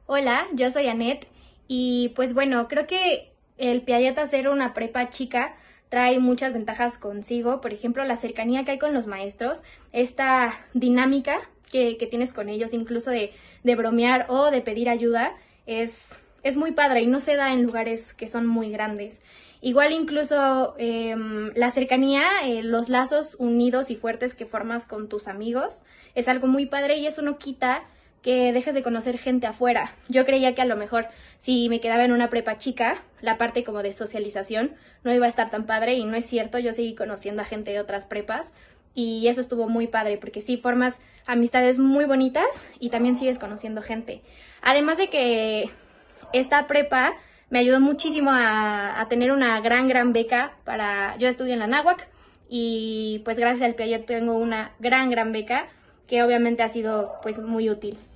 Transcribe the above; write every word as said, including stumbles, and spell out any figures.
Hola, yo soy Anet y pues bueno, creo que el Piaget hacer una prepa chica trae muchas ventajas consigo. Por ejemplo, la cercanía que hay con los maestros, esta dinámica que, que tienes con ellos, incluso de, de bromear o de pedir ayuda, es, es muy padre y no se da en lugares que son muy grandes. Igual incluso eh, la cercanía, eh, los lazos unidos y fuertes que formas con tus amigos es algo muy padre y eso no quita que dejes de conocer gente afuera. Yo creía que a lo mejor si me quedaba en una prepa chica, la parte como de socialización no iba a estar tan padre y no es cierto, yo seguí conociendo a gente de otras prepas y eso estuvo muy padre porque sí formas amistades muy bonitas y también sigues conociendo gente. Además de que esta prepa me ayudó muchísimo a, a tener una gran, gran beca para... Yo estudio en la Náhuac y pues gracias al Piaget tengo una gran, gran beca que obviamente ha sido pues muy útil.